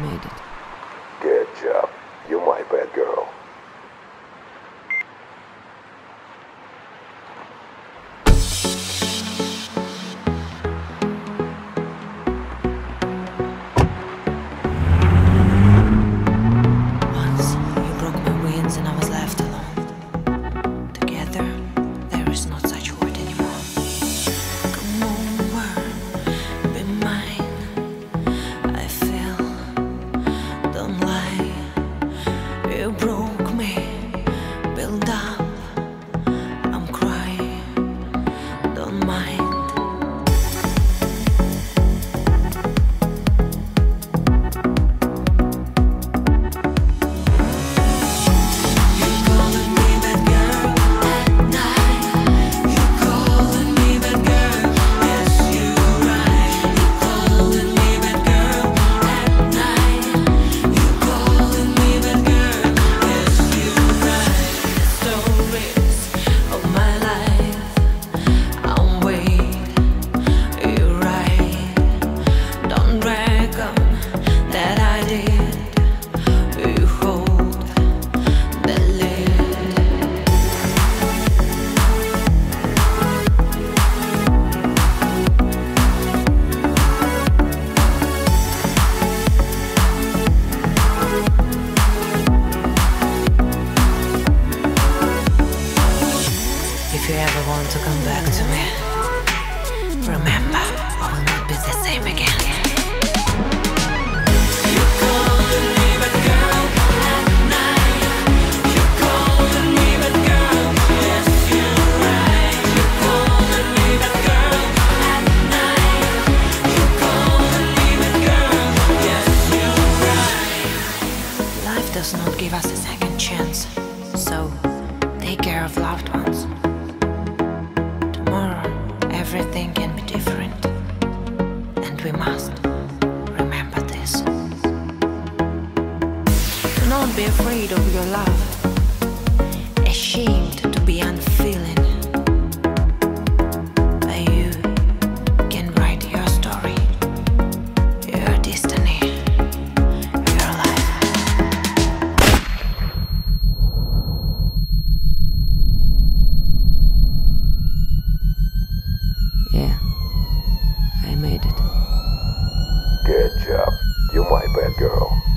made it. Good job. You're my bad girl. Once you broke my wings and I was left alone. Together, there is not such word anymore. Come over, be mine. I feel, don't lie. You broke me, build up. I'm crying, don't mind. If you ever want to come back to me, remember, I will not be the same again. You calling me but girl at night. You calling me but girl, yes you're right. You calling me but girl at night. You calling me but girl, yes you're right. Life does not give us a second chance, so take care of loved ones. Tomorrow, everything can be different, and we must remember this. Do not be afraid of your love, ashamed to be unfeeling. But you can write your story, your destiny, your life. Yeah, I made it. Good job. You're my bad girl.